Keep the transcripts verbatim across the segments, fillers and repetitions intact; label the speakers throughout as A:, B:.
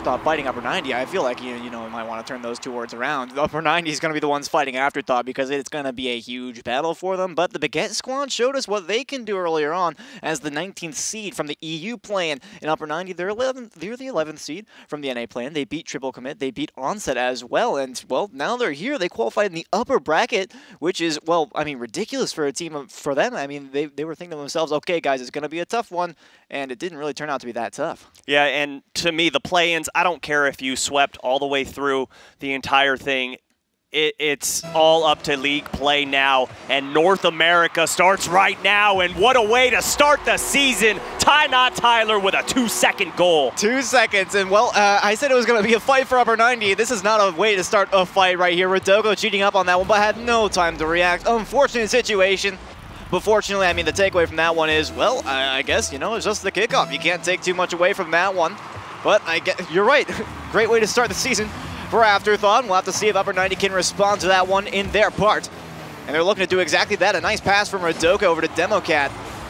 A: Afterthought fighting Upper ninety, I feel like you, you know, might want to turn those two words around. The Upper ninety is going to be the ones fighting Afterthought because it's going to be a huge battle for them. But the Baguette squad showed us what they can do earlier on as the nineteenth seed from the E U plan. In Upper ninety, they're, eleventh, they're the eleventh seed from the N A plan. They beat Triple Commit. They beat Onset as well. And, well, now they're here. They qualified in the upper bracket, which is, well, I mean, ridiculous for a team of, for them. I mean, they, they were thinking to themselves, okay, guys, it's going to be a tough one. And it didn't really turn out to be that tough.
B: Yeah, and to me, the play-ins, I don't care if you swept all the way through the entire thing. It, it's all up to league play now, and North America starts right now, and what a way to start the season. Ty Not Tyler with a two-second goal.
A: Two seconds, and well, uh, I said it was going to be a fight for Upper ninety. This is not a way to start a fight right here. Rodoko cheating up on that one, but had no time to react. Unfortunate situation. But fortunately, I mean, the takeaway from that one is, well, I, I guess, you know, it's just the kickoff. You can't take too much away from that one. But I get, you're right. Great way to start the season for Afterthought. We'll have to see if Upper ninety can respond to that one in their part. And they're looking to do exactly that. A nice pass from Rodoko over to Democat.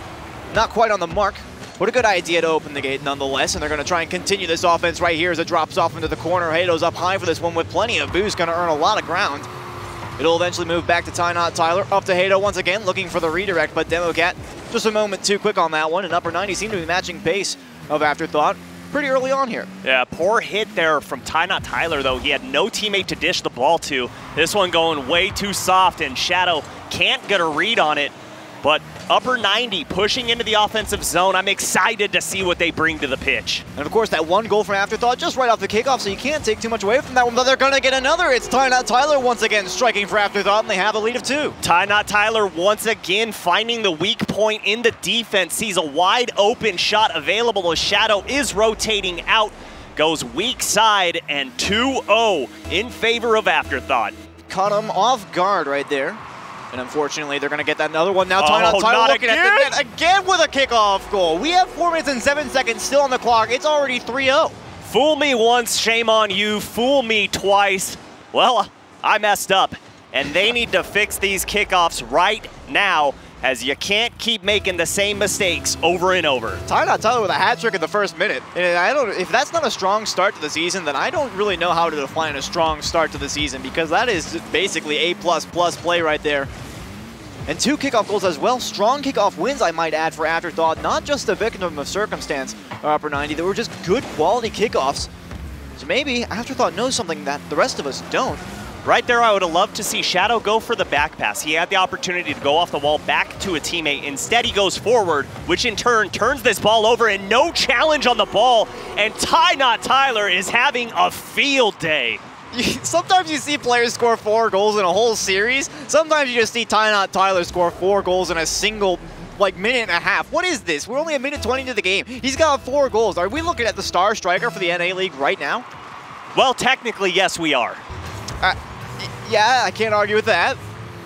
A: Not quite on the mark. What a good idea to open the gate nonetheless. And they're going to try and continue this offense right here as it drops off into the corner. Hado's up high for this one with plenty of boost. Going to earn a lot of ground. It'll eventually move back to Ty Not Tyler. Up to Hado once again, looking for the redirect, but Democat just a moment too quick on that one, and Upper ninety seem to be matching pace of Afterthought pretty early on here.
B: Yeah, poor hit there from Ty Not Tyler, though. He had no teammate to dish the ball to. This one going way too soft, and Shadow can't get a read on it. But Upper ninety pushing into the offensive zone. I'm excited to see what they bring to the pitch.
A: And of course, that one goal from Afterthought just right off the kickoff, so you can't take too much away from that one, but they're going to get another. It's Ty Not Tyler once again striking for Afterthought, and they have a lead of two.
B: Ty Not Tyler once again finding the weak point in the defense. Sees a wide open shot available as Shadow is rotating out. Goes weak side, and two oh in favor of Afterthought.
A: Caught him off guard right there. And unfortunately, they're going to get that another one now.
B: Oh,
A: Ty Not Tyler looking
B: again?
A: at the net again with a kickoff goal. We have four minutes and seven seconds still on the clock. It's already three oh.
B: Fool me once, shame on you. Fool me twice. Well, I messed up. And they need to fix these kickoffs right now, as you can't keep making the same mistakes over and over.
A: Ty Not Tyler with a hat trick in the first minute. And I don't, if that's not a strong start to the season, then I don't really know how to define a strong start to the season, because that is basically A plus plus play right there. And two kickoff goals as well. Strong kickoff wins, I might add, for Afterthought. Not just a victim of circumstance or Upper ninety. They were just good quality kickoffs. So maybe Afterthought knows something that the rest of us don't.
B: Right there, I would have loved to see Shadow go for the back pass. He had the opportunity to go off the wall back to a teammate. Instead, he goes forward, which in turn turns this ball over, and no challenge on the ball. And Ty Not Tyler is having a field day.
A: Sometimes you see players score four goals in a whole series. Sometimes you just see Ty Not Tyler score four goals in a single, like, minute and a half. What is this? We're only a minute twenty into the game. He's got four goals. Are we looking at the star striker for the N A League right now?
B: Well, technically, yes, we are.
A: Uh, yeah, I can't argue with that.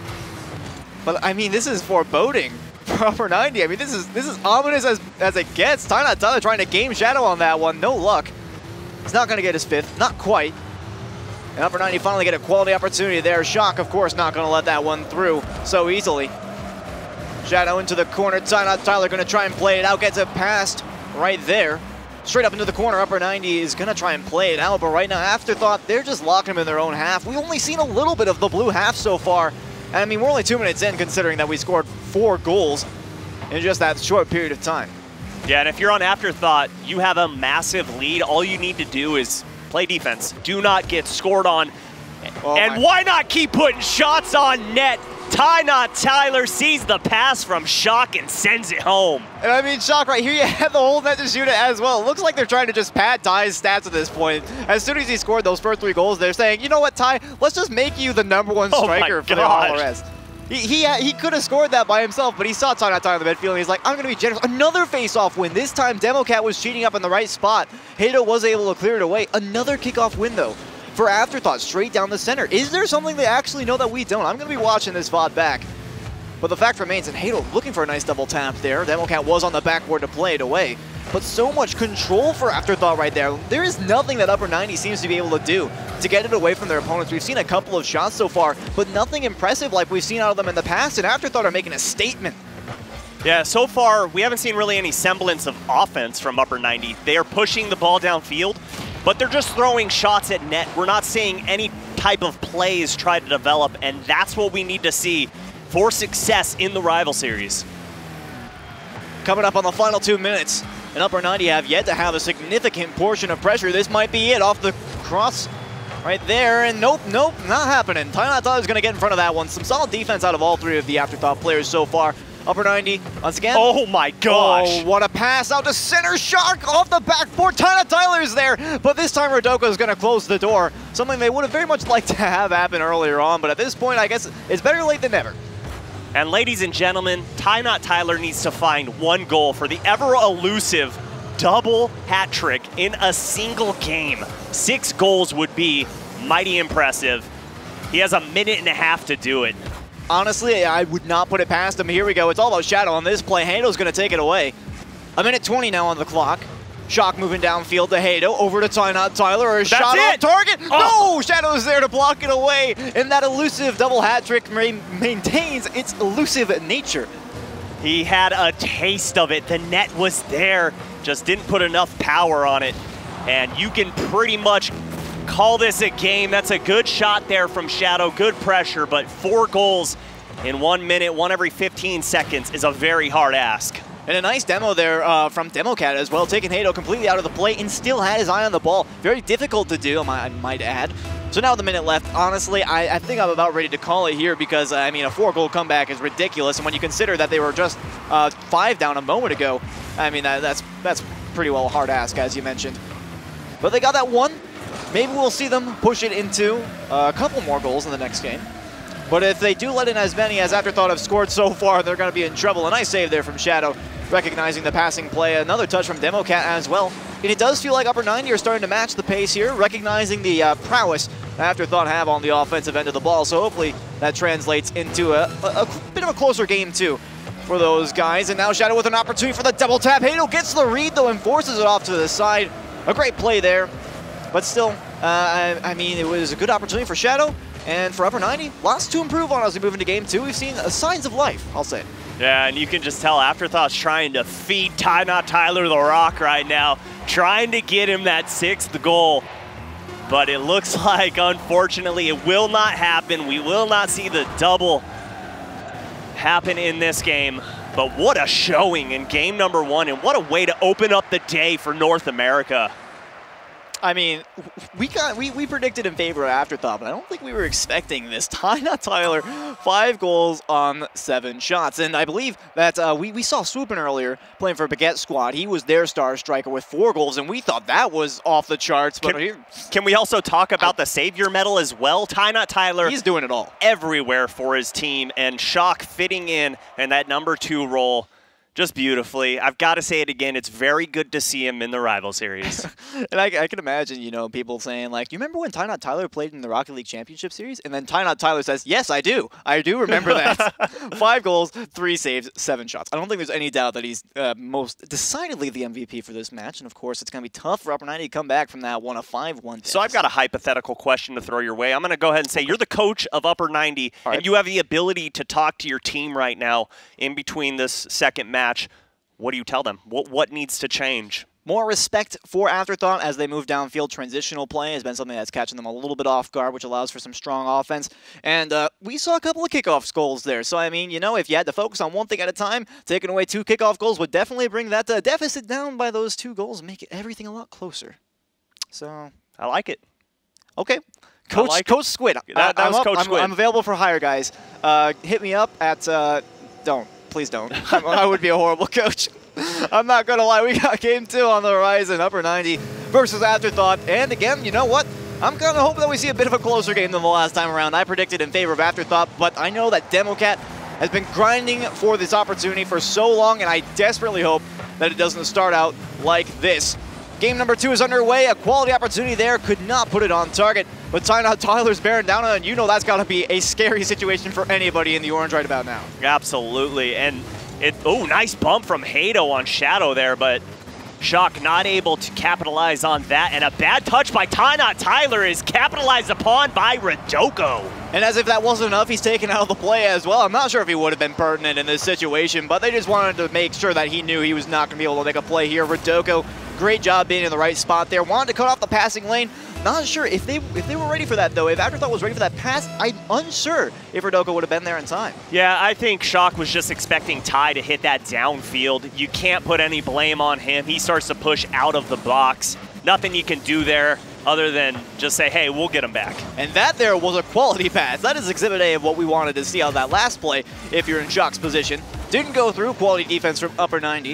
A: But, I mean, this is foreboding for Upper ninety. I mean, this is this is ominous as, as it gets. Ty Not Tyler trying to game Shadow on that one. No luck. He's not going to get his fifth. Not quite. And Upper ninety finally get a quality opportunity there. Shock, of course, not going to let that one through so easily. Shadow into the corner. Ty Not Tyler going to try and play it out. Gets it passed right there. Straight up into the corner. Upper ninety is going to try and play it out. But right now, Afterthought, they're just locking him in their own half. We've only seen a little bit of the blue half so far. And I mean, we're only two minutes in, considering that we scored four goals in just that short period of time.
B: Yeah, and if you're on Afterthought, you have a massive lead. All you need to do is play defense. Do not get scored on. Oh, and why not keep putting shots on net? Ty Not Tyler sees the pass from Shock and sends it home.
A: And I mean, Shock right here, you have the whole net to shoot it as well. It looks like they're trying to just pad Ty's stats at this point. As soon as he scored those first three goals, they're saying, you know what, Ty, let's just make you the number one striker
B: oh
A: for the R L C S. He, he, he could have scored that by himself, but he saw Ty Not Tyler in the midfield, and he's like, I'm going to be generous. Another face-off win. This time, Democat was cheating up in the right spot. Hado was able to clear it away. Another kickoff win, though, for Afterthought, straight down the center. Is there something they actually know that we don't? I'm going to be watching this V O D back. But the fact remains, and Hado looking for a nice double tap there. Democat was on the backboard to play it away. But so much control for Afterthought right there. There is nothing that Upper ninety seems to be able to do to get it away from their opponents. We've seen a couple of shots so far, but nothing impressive like we've seen out of them in the past, and Afterthought are making a statement.
B: Yeah, so far, we haven't seen really any semblance of offense from Upper ninety. They are pushing the ball downfield, but they're just throwing shots at net. We're not seeing any type of plays try to develop, and that's what we need to see for success in the rival series.
A: Coming up on the final two minutes, and Upper ninety have yet to have a significant portion of pressure. This might be it off the cross right there, and nope, nope, not happening. Tyler Tyler's going to get in front of that one. Some solid defense out of all three of the Afterthought players so far. Upper ninety, once again.
B: Oh my gosh.
A: Oh, what a pass out to center. Shark off the backboard. Tyler Tyler's there, but this time Rodoko's going to close the door. Something they would have very much liked to have happen earlier on, but at this point, I guess it's better late than never.
B: And ladies and gentlemen, Ty Not Tyler needs to find one goal for the ever-elusive double hat trick in a single game. Six goals would be mighty impressive. He has a minute and a half to do it.
A: Honestly, I would not put it past him. Here we go. It's all about Shadow on this play. Hado's going to take it away. A minute twenty now on the clock. Shock moving downfield to Hado. Over to Ty Not Tyler. A shot off target.
B: Oh.
A: No! Shadow's there to block it away. And that elusive double hat trick ma maintains its elusive nature.
B: He had a taste of it. The net was there. Just didn't put enough power on it. And you can pretty much call this a game. That's a good shot there from Shadow. Good pressure, but four goals in one minute, one every fifteen seconds is a very hard ask.
A: And a nice demo there uh, from Democat as well, taking Hado completely out of the play and still had his eye on the ball. Very difficult to do, I might add. So now with a minute left, honestly, I, I think I'm about ready to call it here because, uh, I mean, a four-goal comeback is ridiculous. And when you consider that they were just uh, five down a moment ago, I mean, that, that's, that's pretty well a hard ask, as you mentioned. But they got that one. Maybe we'll see them push it into uh, a couple more goals in the next game. But if they do let in as many as Afterthought have scored so far, they're going to be in trouble. A nice save there from Shadow, recognizing the passing play. Another touch from Democat as well. And it does feel like Upper ninety are starting to match the pace here, recognizing the uh, prowess Afterthought have on the offensive end of the ball. So hopefully that translates into a, a, a bit of a closer game too for those guys. And now Shadow with an opportunity for the double tap. Hado gets the read though and forces it off to the side. A great play there. But still, uh, I, I mean, it was a good opportunity for Shadow. And for Upper ninety, lots to improve on as we move into game two. We've seen uh, signs of life, I'll say.
B: Yeah, and you can just tell Afterthought's trying to feed Ty Not Tyler the rock right now, trying to get him that sixth goal. But it looks like, unfortunately, it will not happen. We will not see the double happen in this game. But what a showing in game number one, and what a way to open up the day for North America.
A: I mean, we got we, we predicted in favor of Afterthought, but I don't think we were expecting this. Ty Not Tyler, five goals on seven shots. And I believe that uh, we, we saw Swoopin earlier playing for Baguette Squad. He was their star striker with four goals, and we thought that was off the charts. But
B: Can,
A: here,
B: can we also talk about
A: I,
B: the Savior medal as well? Ty Not Tyler,
A: he's doing it all. Everywhere
B: for his team, and Shock fitting in in that number two role. Just beautifully. I've got to say it again. It's very good to see him in the rival series.
A: And I, I can imagine, you know, people saying, like, you remember when Ty Not Tyler played in the Rocket League Championship Series? And then Ty Not Tyler says, yes, I do. I do remember that. Five goals, three saves, seven shots. I don't think there's any doubt that he's uh, most decidedly the M V P for this match. And, of course, it's going to be tough for Upper ninety to come back from that one, a five one.
B: So I've got a hypothetical question to throw your way. I'm going to go ahead and say you're the coach of Upper ninety,
A: right,
B: and you have the ability to talk to your team right now in between this second match. What do you tell them? What, what needs to change?
A: More respect for Afterthought as they move downfield. Transitional play has been something that's catching them a little bit off guard, which allows for some strong offense. And uh, we saw a couple of kickoff goals there. So, I mean, you know, if you had to focus on one thing at a time, taking away two kickoff goals would definitely bring that uh, deficit down by those two goals and make everything a lot closer. So,
B: I like it.
A: Okay. Coach,
B: like
A: Coach Squid.
B: That, that
A: I'm
B: was
A: up,
B: Coach
A: I'm,
B: Squid.
A: I'm available for hire, guys. Uh, hit me up at... Uh, don't. Please don't. I would be a horrible coach. I'm not going to lie. We got game two on the horizon. Upper ninety versus Afterthought. And again, you know what? I'm kind of hoping that we see a bit of a closer game than the last time around. I predicted in favor of Afterthought, but I know that Democat has been grinding for this opportunity for so long, and I desperately hope that it doesn't start out like this. Game number two is underway. A quality opportunity there. Could not put it on target. But Ty Not Tyler's bearing down on it, and you know that's got to be a scary situation for anybody in the orange right about now.
B: Absolutely. And it, oh, nice bump from Hado on Shadow there, but Shock not able to capitalize on that. And a bad touch by Ty Not Tyler is capitalized upon by Rodoko.
A: And as if that wasn't enough, he's taken out of the play as well. I'm not sure if he would have been pertinent in this situation, but they just wanted to make sure that he knew he was not going to be able to make a play here. Rodoko great job being in the right spot there. Wanted to cut off the passing lane. Not sure if they if they were ready for that, though. If Afterthought was ready for that pass, I'm unsure if Rodoko would have been there in time.
B: Yeah, I think Shock was just expecting Ty to hit that downfield. You can't put any blame on him. He starts to push out of the box. Nothing you can do there other than just say, hey, we'll get him back.
A: And that there was a quality pass. That is Exhibit A of what we wanted to see on that last play if you're in Shock's position. Didn't go through. Quality defense from upper ninety.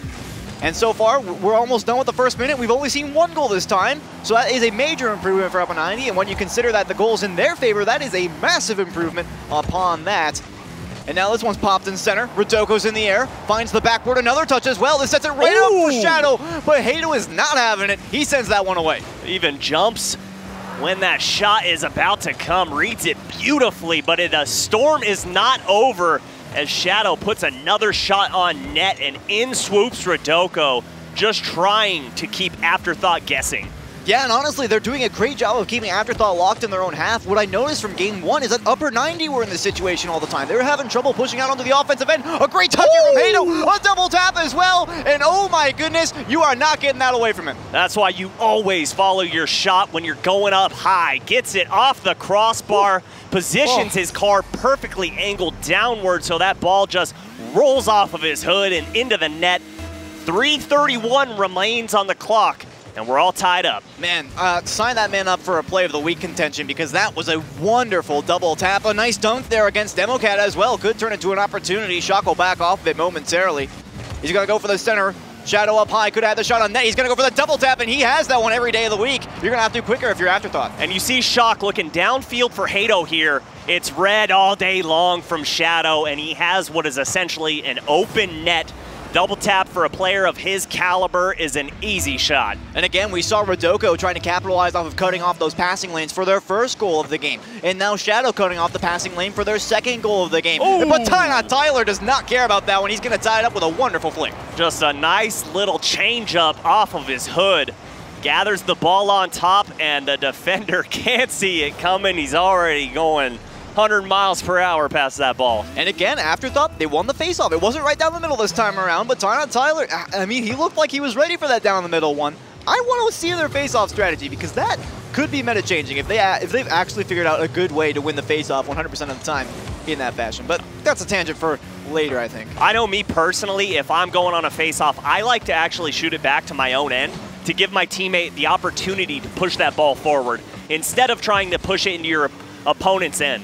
A: And so far, we're almost done with the first minute. We've only seen one goal this time, so that is a major improvement for upper ninety. And when you consider that the goal's in their favor, that is a massive improvement upon that. And now this one's popped in center. Rodoko's in the air, finds the backboard, another touch as well. This sets it right
B: Ooh.
A: up for Shadow, but Hato is not having it. He sends that one away.
B: Even jumps when that shot is about to come, reads it beautifully, but it, the storm is not over as Shadow puts another shot on net, and in swoops Rodoko, just trying to keep Afterthought guessing.
A: Yeah, and honestly, they're doing a great job of keeping Afterthought locked in their own half. What I noticed from game one is that upper ninety were in this situation all the time. They were having trouble pushing out onto the offensive end. A great touch here from Hato, a double tap as well, and oh my goodness, you are not getting that away from him.
B: That's why you always follow your shot when you're going up high. Gets it off the crossbar, Ooh. positions oh. his car perfectly angled downward so that ball just rolls off of his hood and into the net. three thirty-one remains on the clock, and we're all tied up.
A: Man, uh, sign that man up for a play of the week contention, because that was a wonderful double tap. A nice dunk there against Democat as well. Could turn into an opportunity. Shock will back off of it momentarily. He's going to go for the center. Shadow up high, could have had the shot on net. He's going to go for the double tap, and he has that one every day of the week. You're going to have to do quicker if you're Afterthought.
B: And you see Shock looking downfield for Hato here. It's red all day long from Shadow, and he has what is essentially an open net. Double tap for a player of his caliber is an easy shot. And
A: again, we saw Rodoko trying to capitalize off of cutting off those passing lanes for their first goal of the game. And now Shadow cutting off the passing lane for their second goal of the game.
B: Ooh.
A: But Ty Tyler does not care about that one. He's going to tie it up with a wonderful flick.
B: Just a nice little change up off of his hood. Gathers the ball on top, and the defender can't see it coming. He's already going one hundred miles per hour past that ball.
A: And again, Afterthought, they won the faceoff. It wasn't right down the middle this time around, but Ty Tyler, I mean, he looked like he was ready for that down the middle one. I want to see their faceoff strategy, because that could be meta changing if they if they've actually figured out a good way to win the faceoff one hundred percent of the time in that fashion. But that's a tangent for later, I think.
B: I know me personally, if I'm going on a faceoff, I like to actually shoot it back to my own end to give my teammate the opportunity to push that ball forward instead of trying to push it into your opponent's end.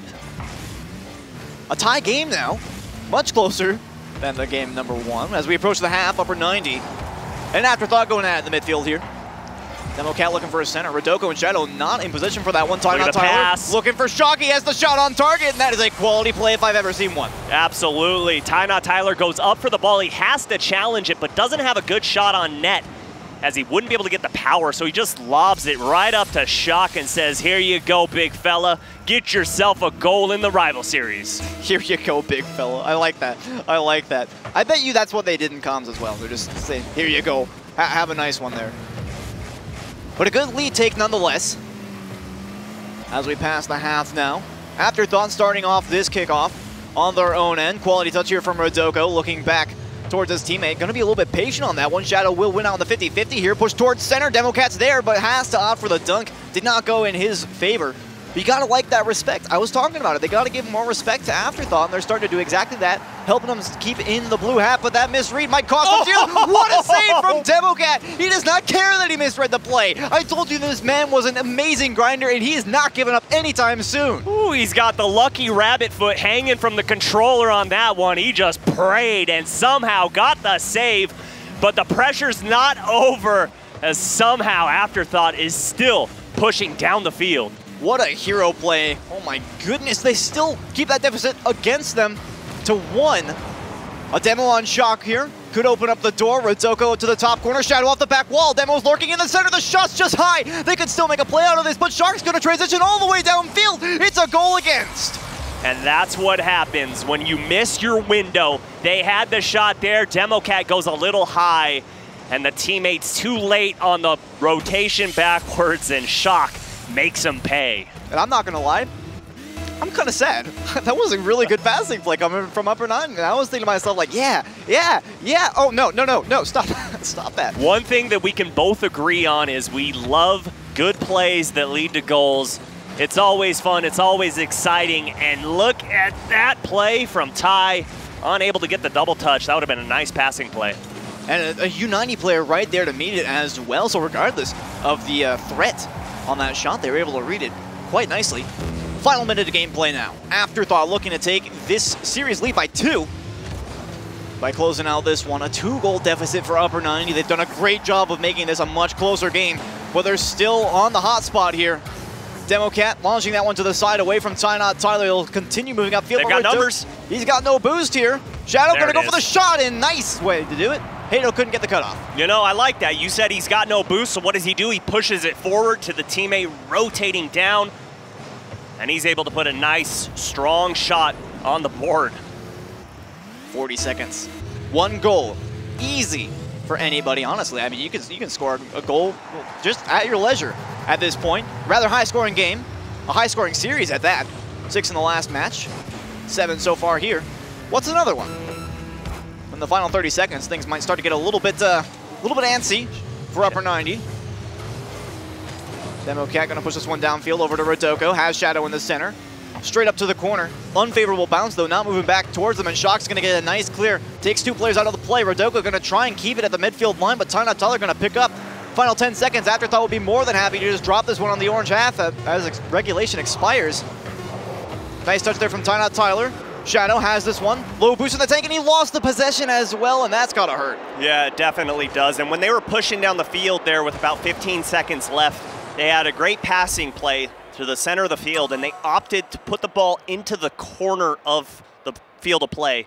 A: A tie game now, much closer than the game number one as we approach the half, upper ninety. And Afterthought going at it in the midfield here. Democat looking for a center. Rodoko and Shadow not in position for that one. Time on Tyler.
B: Pass.
A: Looking for Shock. He has the shot on target, and that is a quality play if I've ever seen one.
B: Absolutely. Ty Not Tyler goes up for the ball. He has to challenge it, but doesn't have a good shot on net, as he wouldn't be able to get the power, so he just lobs it right up to Shock and says, here you go, big fella. Get yourself a goal in the rival series.
A: Here you go, big fella. I like that. I like that. I bet you that's what they did in comms as well. They're just saying, here you go. Ha have a nice one there. But a good lead take nonetheless. As we pass the half now. Afterthought starting off this kickoff on their own end. Quality touch here from Rodoko, looking back towards his teammate. Going to be a little bit patient on that one. Shadow will win out on the fifty fifty here. Push towards center. Democat's there, but has to opt for the dunk. Did not go in his favor. But you got to like that respect. I was talking about it. They got to give more respect to Afterthought, and they're starting to do exactly that, helping them keep in the blue hat, but that misread might cost them too. What a save from Democat. He does not care that he misread the play. I told you this man was an amazing grinder, and he is not giving up anytime soon.
B: Ooh, he's got the lucky rabbit foot hanging from the controller on that one. He just prayed and somehow got the save, but the pressure's not over, as somehow Afterthought is still pushing down the field.
A: What a hero play. Oh my goodness, they still keep that deficit against them to one. A demo on Shock here. Could open up the door. Rodoko to the top corner. Shadow off the back wall. Demo's lurking in the center. The shot's just high. They could still make a play out of this, but Shock's going to transition all the way downfield. It's a goal against.
B: And that's what happens when you miss your window. They had the shot there. Democat goes a little high, and the teammate's too late on the rotation backwards, and Shock makes him pay.
A: And I'm not going to lie, I'm kind of sad. That was a really good passing play coming from upper nine. And I was thinking to myself, like, yeah, yeah, yeah. Oh, no, no, no, no, stop. Stop that.
B: One thing that we can both agree on is we love good plays that lead to goals. It's always fun. It's always exciting. And look at that play from Ty. Unable to get the double touch. That would have been a nice passing play.
A: And a, a U ninety player right there to meet it as well. So regardless of the uh, threat on that shot, they were able to read it quite nicely. Final minute of gameplay now. Afterthought looking to take this series lead by two. By closing out this one, a two-goal deficit for Upper ninety. They've done a great job of making this a much closer game, but they're still on the hot spot here. Democat launching that one to the side away from Ty Tyler. He'll continue moving upfield.
B: They've got numbers.
A: He's got no boost here. Shadow
B: There
A: gonna
B: it
A: go
B: is.
A: for the shot, and nice way to do it. Hato couldn't get the cutoff.
B: You know, I like that. You said he's got no boost, so what does he do? He pushes it forward to the teammate rotating down, and he's able to put a nice, strong shot on the board.
A: forty seconds. One goal. Easy for anybody, honestly. I mean, you can, you can score a goal just at your leisure at this point. Rather high-scoring game. A high-scoring series at that. Six in the last match. Seven so far here. What's another one? In the final thirty seconds, things might start to get a little bit, uh, a little bit antsy for Upper ninety. Democat gonna push this one downfield over to Rodoko. Has Shadow in the center. Straight up to the corner. Unfavorable bounce, though, not moving back towards them, and Shock's gonna get a nice clear. Takes two players out of the play. Rodoko gonna try and keep it at the midfield line, but Ty Tyler gonna pick up. Final ten seconds. Afterthought would be more than happy to just drop this one on the orange half as ex regulation expires. Nice touch there from Ty Tyler. Shadow has this one. Low boost in the tank, and he lost the possession as well, and that's gotta hurt.
B: Yeah, it definitely does. And when they were pushing down the field there with about fifteen seconds left, they had a great passing play to the center of the field, and they opted to put the ball into the corner of the field of play.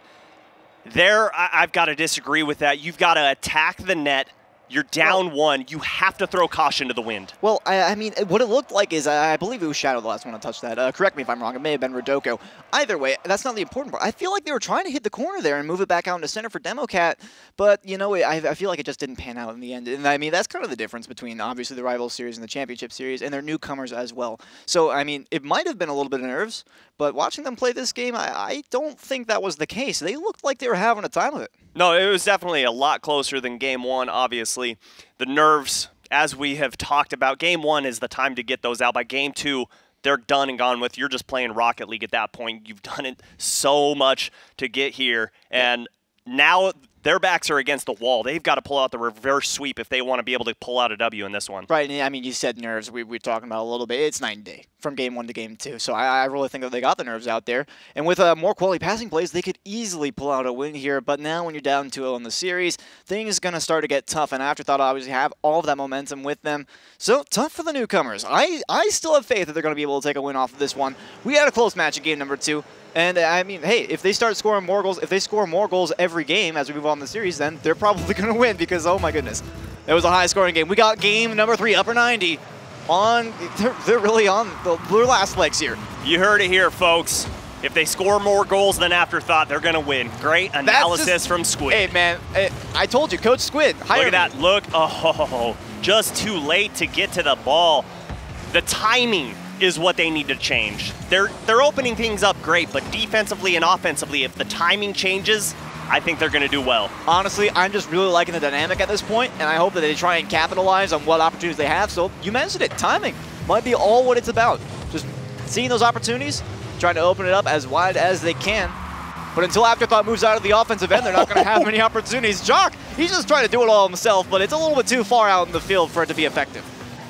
B: There, I I've got to disagree with that. You've got to attack the net. You're down well, one. You have to throw caution to the wind.
A: Well, I, I mean, what it looked like is, uh, I believe it was Shadow the last one to touch that. Uh, correct me if I'm wrong. It may have been Rodoko. Either way, that's not the important part. I feel like they were trying to hit the corner there and move it back out into center for Democat, but, you know, I, I feel like it just didn't pan out in the end. And, I mean, that's kind of the difference between, obviously, the Rival Series and the Championship Series, and their newcomers as well. So, I mean, it might have been a little bit of nerves, but watching them play this game, I, I don't think that was the case. They looked like they were having a time of it.
B: No, it was definitely a lot closer than game one, obviously. The nerves, as we have talked about, game one is the time to get those out. By game two, they're done and gone with. You're just playing Rocket League at that point. You've done it so much to get here, and now their backs are against the wall. They've got to pull out the reverse sweep if they want to be able to pull out a W in this one.
A: Right, and I mean, you said nerves. We, we're talking about a little bit. It's night and day from game one to game two. So I, I really think that they got the nerves out there. And with uh, more quality passing plays, they could easily pull out a win here. But now when you're down two oh in the series, things are going to start to get tough. And Afterthought obviously have all of that momentum with them. So tough for the newcomers. I, I still have faith that they're going to be able to take a win off of this one. We had a close match in game number two. And, I mean, hey, if they start scoring more goals, if they score more goals every game as we move on in the series, then they're probably going to win because, oh my goodness, it was a high-scoring game. We got game number three, Upper ninety, on, they're, they're really on the, their last legs here.
B: You heard it here, folks. If they score more goals than Afterthought, they're going to win. Great analysis
A: just,
B: from Squid.
A: Hey, man, it, I told you, Coach Squid.
B: Look at that. Look. Oh, just too late to get to the ball. The timing is what they need to change. They're they're opening things up great, but defensively and offensively, if the timing changes, I think they're going to do well.
A: Honestly, I'm just really liking the dynamic at this point, and I hope that they try and capitalize on what opportunities they have. So you mentioned it, timing might be all what it's about. Just seeing those opportunities, trying to open it up as wide as they can. But until Afterthought moves out of the offensive end, they're not going to have many opportunities. Jock, he's just trying to do it all himself, but it's a little bit too far out in the field for it to be effective.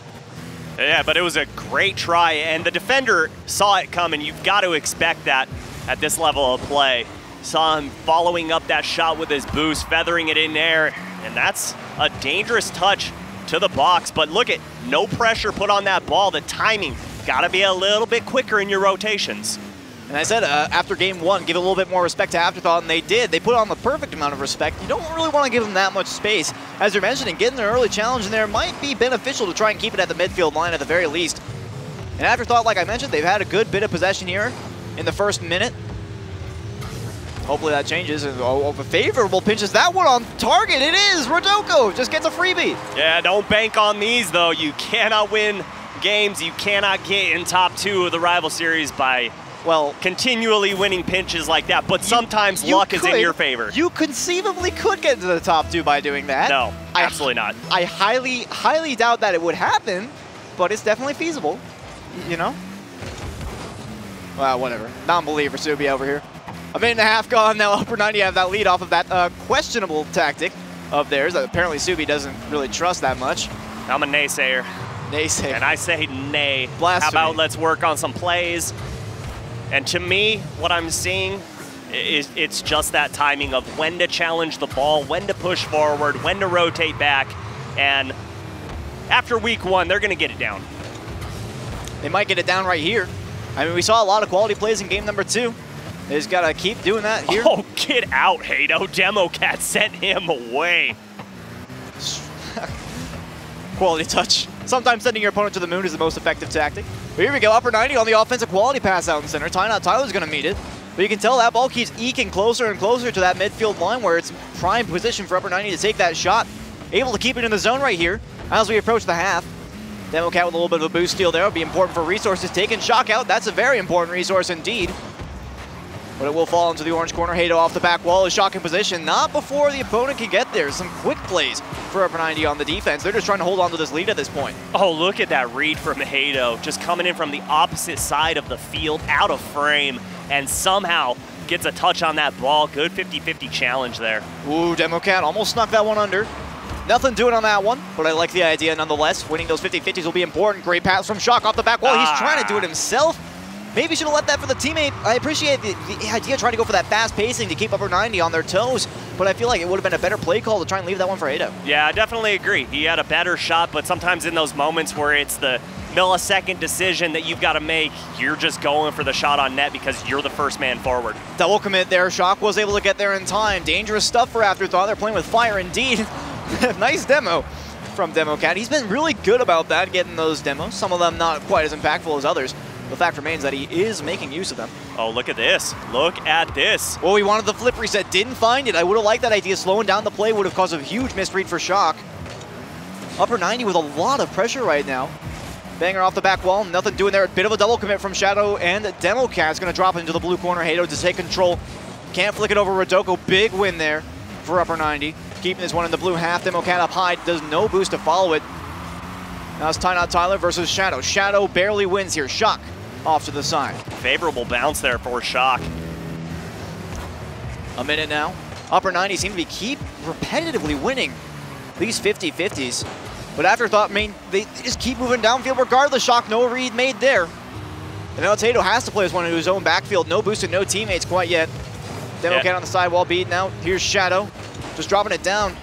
B: Yeah, but it was a great try, and the defender saw it coming. You've got to expect that at this level of play. Saw him following up that shot with his boost, feathering it in there, and that's a dangerous touch to the box. But look at, no pressure put on that ball. The timing, got to be a little bit quicker in your rotations.
A: And I said uh, after game one, give a little bit more respect to Afterthought, and they did. They put on the perfect amount of respect. You don't really want to give them that much space. As you're mentioning, getting an early challenge in there might be beneficial to try and keep it at the midfield line at the very least. And Afterthought, like I mentioned, they've had a good bit of possession here in the first minute. Hopefully that changes. And oh, favorable pinches that one on target. It is. Rodoko just gets a freebie.
B: Yeah, don't bank on these, though. You cannot win games. You cannot get in top two of the Rival Series by
A: Well,
B: continually winning pinches like that, but sometimes
A: you, you
B: luck
A: could,
B: is in your favor.
A: You conceivably could get into the top two by doing that.
B: No,
A: I,
B: absolutely not.
A: I highly, highly doubt that it would happen, but it's definitely feasible, you know? Well, whatever. Non-believer Subi over here. A minute and a half gone, now Upper ninety have that lead off of that uh, questionable tactic of theirs that apparently Subi doesn't really trust that much.
B: I'm a naysayer.
A: Naysayer.
B: And I say nay.
A: Blasphemy.
B: How about let's work on some plays? And to me, what I'm seeing is it's just that timing of when to challenge the ball, when to push forward, when to rotate back. And after week one, they're going to get it down.
A: They might get it down right here. I mean, we saw a lot of quality plays in game number two. They just got to keep doing that here.
B: Oh, get out, Hado. Demo Cat sent him away.
A: Quality touch. Sometimes sending your opponent to the moon is the most effective tactic. But here we go, Upper ninety on the offensive quality pass out in center. Tyler Tyler's going to meet it. But you can tell that ball keeps eking closer and closer to that midfield line where it's prime position for Upper ninety to take that shot. Able to keep it in the zone right here as we approach the half. Demo Cat with a little bit of a boost steal there. Would be important for resources. Taking Shock out. That's a very important resource indeed. But it will fall into the orange corner. Hado off the back wall is Shock in position. Not before the opponent can get there. Some quick plays for Upper ninety on the defense. They're just trying to hold on to this lead at this point.
B: Oh, look at that read from Hado. Just coming in from the opposite side of the field, out of frame, and somehow gets a touch on that ball. Good fifty fifty challenge there.
A: Ooh, Demo Cat almost snuck that one under. Nothing doing on that one, but I like the idea nonetheless. Winning those fifty fifties will be important. Great pass from Shock off the back wall. Ah. He's trying to do it himself. Maybe should have let that for the teammate. I appreciate the, the idea trying to go for that fast pacing to keep Upper ninety on their toes, but I feel like it would have been a better play call to try and leave that one for Hado.
B: Yeah, I definitely agree. He had a better shot, but sometimes in those moments where it's the millisecond decision that you've got to make, you're just going for the shot on net because you're the first man forward.
A: Double commit there. Shock was able to get there in time. Dangerous stuff for Afterthought. They're playing with fire indeed. Nice demo from Demo Cat. He's been really good about that, getting those demos. Some of them not quite as impactful as others. The fact remains that he is making use of them.
B: Oh, look at this. Look at this.
A: Well, we wanted the flip reset, didn't find it. I would have liked that idea. Slowing down the play would have caused a huge misread for Shock. Upper ninety with a lot of pressure right now. Banger off the back wall, nothing doing there. A bit of a double commit from Shadow, and Demo Cat's going to drop into the blue corner. Hado to take control. Can't flick it over Rodoko. Big win there for Upper ninety. Keeping this one in the blue half. Demo Cat up high, does no boost to follow it. Now it's Ty Not Tyler versus Shadow. Shadow barely wins here. Shock off to the side.
B: Favorable bounce there for Shock.
A: A minute now. Upper ninety seem to be keep repetitively winning these fifty fifties. But Afterthought, I mean, they just keep moving downfield regardless. Shock, no read made there. And now Tato has to play as one in his own backfield. No boost and no teammates quite yet. Demo Cat on the sidewall beat now. Here's Shadow, just dropping it down.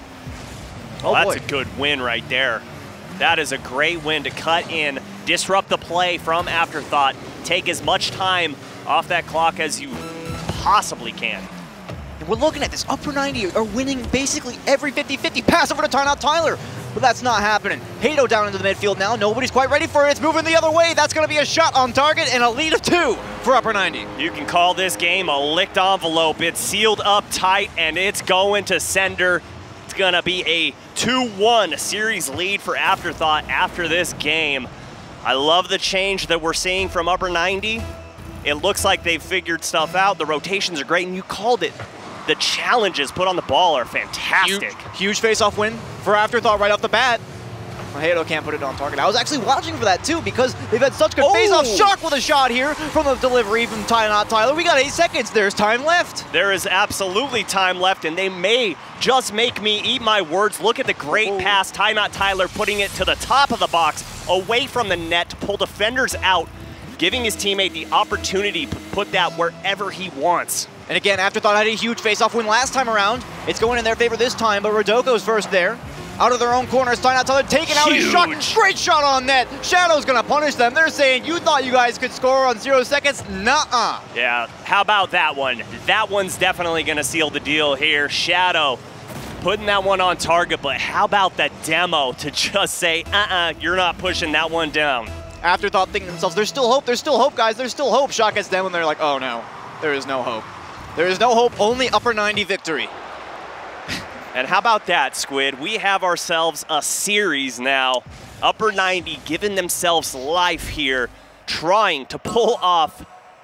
B: Oh,
A: oh
B: that's
A: boy.
B: a good win right there. That is a great win to cut in, disrupt the play from Afterthought, take as much time off that clock as you possibly can.
A: And we're looking at this. Upper ninety are winning basically every fifty fifty. Pass over to Ty Not Tyler. But that's not happening. Hado down into the midfield now. Nobody's quite ready for it. It's moving the other way. That's going to be a shot on target and a lead of two for Upper ninety.
B: You can call this game a licked envelope. It's sealed up tight, and it's going to sender. It's going to be a two one series lead for Afterthought after this game. I love the change that we're seeing from Upper ninety. It looks like they've figured stuff out. The rotations are great, and you called it. The challenges put on the ball are fantastic.
A: Huge, huge face-off win for Afterthought right off the bat. Hado can't put it on target. I was actually watching for that too because they've had such good
B: oh.
A: face-off. Shock with a shot here from the delivery from Ty Not Tyler. We got eight seconds. There's time left.
B: There is absolutely time left, and they may just make me eat my words. Look at the great oh. pass. Ty Not Tyler putting it to the top of the box, away from the net to pull defenders out, giving his teammate the opportunity to put that wherever he wants.
A: And again, Afterthought had a huge face-off win last time around. It's going in their favor this time, but Rodoko's first there. Out of their own corner, Ty Not Tyler taking out his shot. Great shot on net. Shadow's gonna punish them. They're saying, you thought you guys could score on zero seconds? Nuh-uh.
B: Yeah, how about that one? That one's definitely gonna seal the deal here. Shadow putting that one on target, but how about that demo to just say, uh-uh, you're not pushing that one down.
A: Afterthought thinking to themselves, there's still hope, there's still hope, guys, there's still hope. Shot gets down and they're like, oh no, there is no hope. There is no hope, only Upper ninety victory.
B: And how about that, Squid? We have ourselves a series now. Upper ninety giving themselves life here, trying to pull off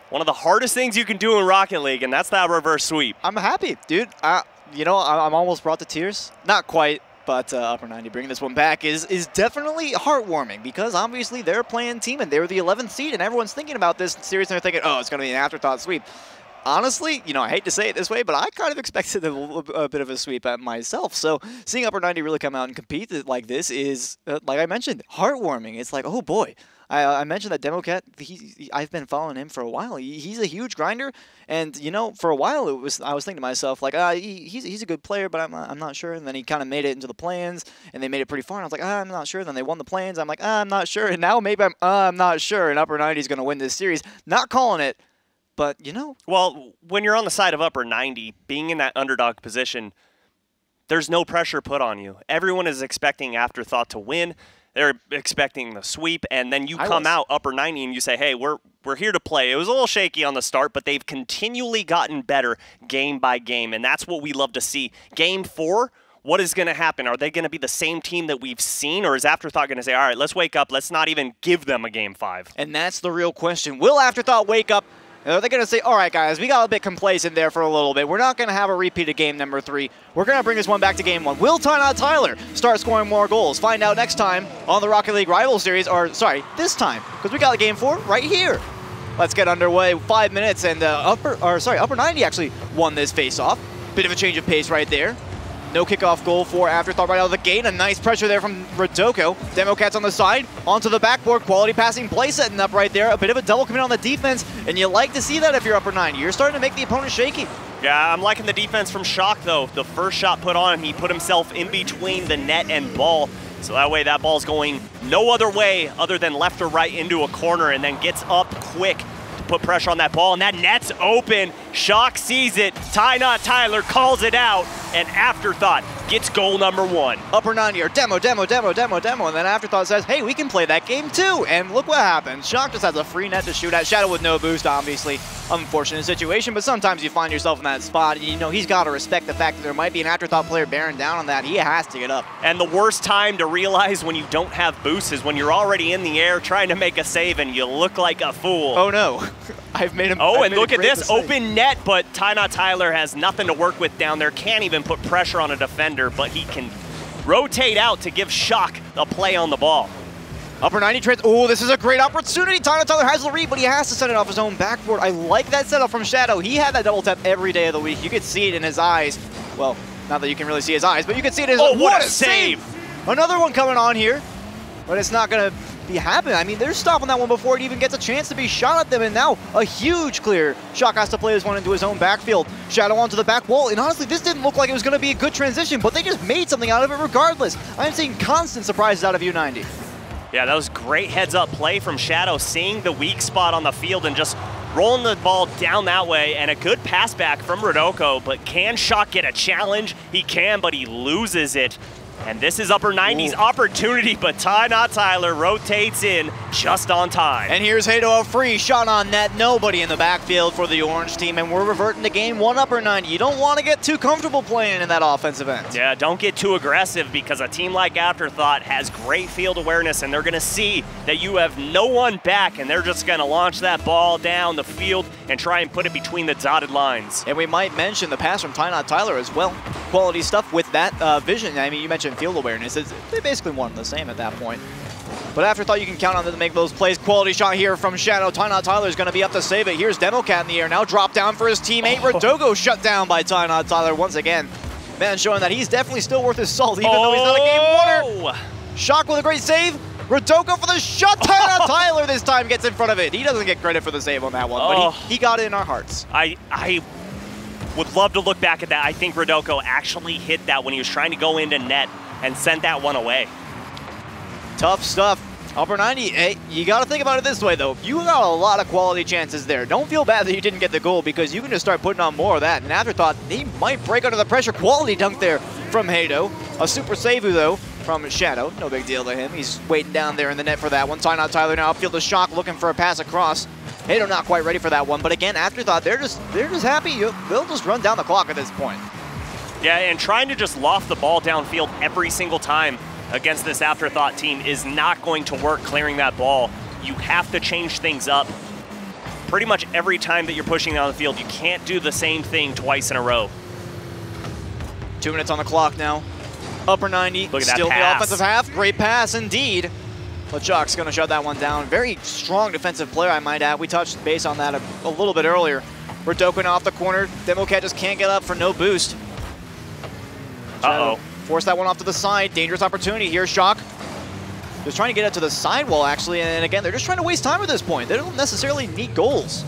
B: One of the hardest things you can do in Rocket League, and that's that reverse sweep.
A: I'm happy, dude. Uh, you know, I'm almost brought to tears. Not quite, but uh, Upper ninety bringing this one back is is definitely heartwarming because obviously they're playing team and they were the eleventh seed, and everyone's thinking about this series and they're thinking, oh, it's going to be an afterthought sweep. Honestly, you know, I hate to say it this way, but I kind of expected a, a bit of a sweep at myself. So seeing Upper ninety really come out and compete like this is, uh, like I mentioned, heartwarming. It's like, oh boy. I, I mentioned that Democat, he, he, I've been following him for a while. He, he's a huge grinder, and you know, for a while it was I was thinking to myself like, ah, he, he's he's a good player, but I'm I'm not sure. And then he kind of made it into the play-ins, and they made it pretty far. And I was like, ah, I'm not sure. Then they won the play-ins. I'm like, ah, I'm not sure. And now maybe I'm uh, I'm not sure. And Upper ninety is going to win this series. Not calling it, but you know.
B: Well, when you're on the side of Upper ninety, being in that underdog position, there's no pressure put on you. Everyone is expecting Afterthought to win. They're expecting the sweep, and then you
A: I
B: come
A: was.
B: out Upper ninety and you say, hey, we're we're here to play. It was a little shaky on the start, but they've continually gotten better game by game, and that's what we love to see. Game four, what is going to happen? Are they going to be the same team that we've seen, or is Afterthought going to say, all right, let's wake up. Let's not even give them a game five?
A: And that's the real question. Will Afterthought wake up? Are they going to say, all right, guys, we got a bit complacent there for a little bit. We're not going to have a repeat of game number three. We're going to bring this one back to game one. Will Ty Tyler start scoring more goals? Find out next time on the Rocket League Rival Series, or sorry, this time, because we got game four right here. Let's get underway. Five minutes, and uh, upper, or sorry, Upper ninety actually won this face-off. Bit of a change of pace right there. No kickoff goal for Afterthought right out of the gate. A nice pressure there from Rodoko. Democats on the side, onto the backboard. Quality passing play setting up right there. A bit of a double commit on the defense, and you like to see that if you're Upper ninety. You're starting to make the opponent shaky.
B: Yeah, I'm liking the defense from Shock, though. The first shot put on, he put himself in between the net and ball. So that way that ball's going no other way other than left or right into a corner, and then gets up quick to put pressure on that ball. And that net's open. Shock sees it. Ty Not Tyler calls it out, and Afterthought gets goal number one.
A: Upper ninety, or demo, demo, demo, demo, demo, and then Afterthought says, hey, we can play that game too. And look what happens. Shock just has a free net to shoot at. Shadow with no boost, obviously. Unfortunate situation, but sometimes you find yourself in that spot, and you know he's got to respect the fact that there might be an Afterthought player bearing down on that. He has to get up.
B: And the worst time to realize when you don't have boost is when you're already in the air trying to make a save and you look like a fool.
A: Oh no, I've made him.
B: Oh,
A: I've
B: and
A: made
B: look at this, open net, but Ty Not Tyler has nothing to work with down there. Can't even put pressure on a defender, but he can rotate out to give Shock a play on the ball.
A: Upper ninety trades. Oh, this is a great opportunity. Ty Not Tyler has the read, but he has to set it off his own backboard. I like that setup from Shadow. He had that double tap every day of the week. You could see it in his eyes. Well, not that you can really see his eyes, but you can see it in his
B: Oh,
A: eyes.
B: what, what a save.
A: save! Another one coming on here, but it's not going to be happening. I mean, they're stopping that one before it even gets a chance to be shot at them, and now a huge clear. Shock has to play this one into his own backfield. Shadow onto the back wall, and honestly, this didn't look like it was going to be a good transition, but they just made something out of it regardless. I'm seeing constant surprises out of U ninety.
B: Yeah, that was great heads-up play from Shadow, seeing the weak spot on the field and just rolling the ball down that way, and a good pass back from Rodoko, but can Shock get a challenge? He can, but he loses it. And this is Upper ninety's Ooh. opportunity, but Ty Not Tyler rotates in just on time.
A: And here's Hado, a free shot on net. Nobody in the backfield for the Orange team, and we're reverting to game one, Upper ninety. You don't want to get too comfortable playing in that offensive end.
B: Yeah, don't get too aggressive, because a team like Afterthought has great field awareness, and they're going to see that you have no one back, and they're just going to launch that ball down the field and try and put it between the dotted lines.
A: And we might mention the pass from Ty Not Tyler as well. Quality stuff with that uh, vision. I mean, you mentioned field awareness. It's, they basically one and the same at that point. But Afterthought, you can count on them to make those plays. Quality shot here from Shadow. Ty Not Tyler is going to be up to save it. Here's Democat in the air. Now drop down for his teammate. Oh. Rodoko shut down by Ty Not Tyler once again. Man, showing that he's definitely still worth his salt, even oh. though he's not a game winner. Shock with a great save. Rodoko for the shot. Ty Not Tyler this time gets in front of it. He doesn't get credit for the save on that one, oh. but he, he got it in our hearts.
B: I... I would love to look back at that. I think Rodoko actually hit that when he was trying to go into net and sent that one away.
A: Tough stuff. Upper ninety, hey, you got to think about it this way, though. You got a lot of quality chances there. Don't feel bad that you didn't get the goal, because you can just start putting on more of that. And Afterthought, he might break under the pressure. Quality dunk there from Hado. A super save, though, from Shadow. No big deal to him. He's waiting down there in the net for that one. Ty Not Tyler now upfield to Shock, looking for a pass across. Hado not quite ready for that one, but again, Afterthought, they're just they're just happy. They'll just run down the clock at this point.
B: Yeah, and trying to just loft the ball downfield every single time against this Afterthought team is not going to work clearing that ball. You have to change things up. pretty much every time that you're pushing down the field. You can't do the same thing twice in a row.
A: Two minutes on the clock now. Upper ninety,
B: Look at
A: still
B: that
A: the
B: pass.
A: offensive half. Great pass indeed. But Jock's going to shut that one down. Very strong defensive player, I might add. We touched base on that a, a little bit earlier. Redokin off the corner. Democat just can't get up for no boost.
B: Uh-oh.
A: Force that one off to the side. Dangerous opportunity here. Shock just trying to get it to the sidewall, actually. And again, they're just trying to waste time at this point. They don't necessarily need goals.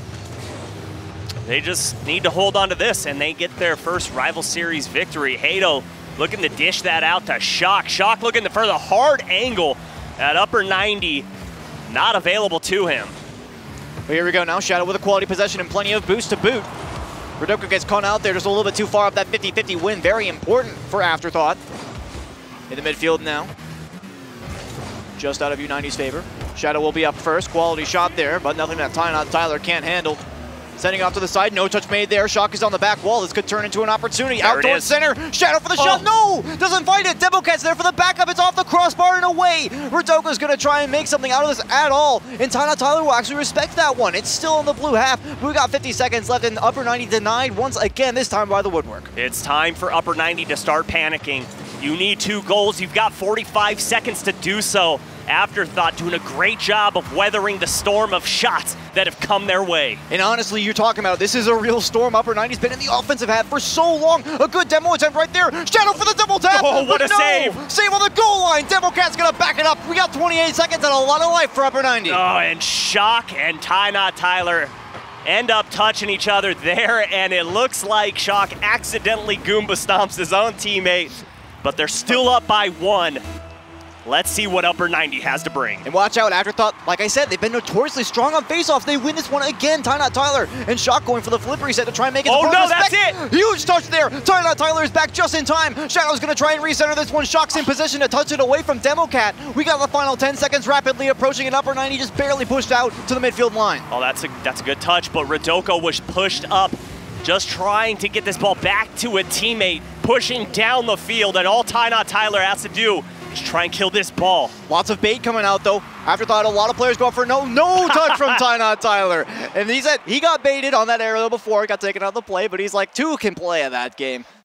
B: They just need to hold on to this, and they get their first Rival Series victory. Hato looking to dish that out to Shock. Shock looking for the hard angle at upper ninety. Not available to him.
A: But here we go now. Shadow with a quality possession and plenty of boost to boot. Redoka gets caught out there just a little bit too far up that fifty fifty win. Very important for Afterthought. In the midfield now. Just out of U ninety's favor. Shadow will be up first. Quality shot there, but nothing that Tyler can't handle. Sending off to the side, no touch made there. Shock is on the back wall. This could turn into an opportunity.
B: There
A: Out towards center. Shadow for the
B: oh.
A: shot. No! Doesn't find it. Democat's there for the backup. It's off the crossbar and away. Redoka's going to try and make something out of this at all. And Tyler Tyler will actually respect that one. It's still in the blue half. But we got fifty seconds left, and upper ninety denied once again, this time by the woodwork.
B: It's time for upper ninety to start panicking. You need two goals. You've got forty-five seconds to do so. Afterthought doing a great job of weathering the storm of shots that have come their way.
A: And honestly, you're talking about this is a real storm. Upper ninety's been in the offensive half for so long. A good demo attempt right there. Shadow for the double tap.
B: Oh, what a
A: no!
B: save.
A: Save on the goal line. Democat's going to back it up. We got twenty-eight seconds and a lot of life for upper ninety.
B: Oh, and Shock and Ty Not Tyler end up touching each other there, and it looks like Shock accidentally Goomba stomps his own teammate, but they're still up by one. Let's see what upper ninety has to bring.
A: And watch out, Afterthought, like I said, they've been notoriously strong on faceoffs. They win this one again. Ty Not Tyler and Shock going for the flip reset to try and make it.
B: Oh
A: the
B: no,
A: that's
B: it!
A: Huge touch there. Ty Not Tyler is back just in time. Shadow's going to try and recenter this one. Shock's in position to touch it away from Democat. We got the final ten seconds rapidly approaching, and upper ninety just barely pushed out to the midfield line.
B: Oh, that's a, that's a good touch, but Redoka was pushed up, just trying to get this ball back to a teammate, pushing down the field, and all Ty Not Tyler has to do is try and kill this ball.
A: Lots of bait coming out though. Afterthought, a lot of players go for no, no touch from Ty Not Tyler. And he said he got baited on that aerial before, got taken out of the play, but he's like, two can play at that game.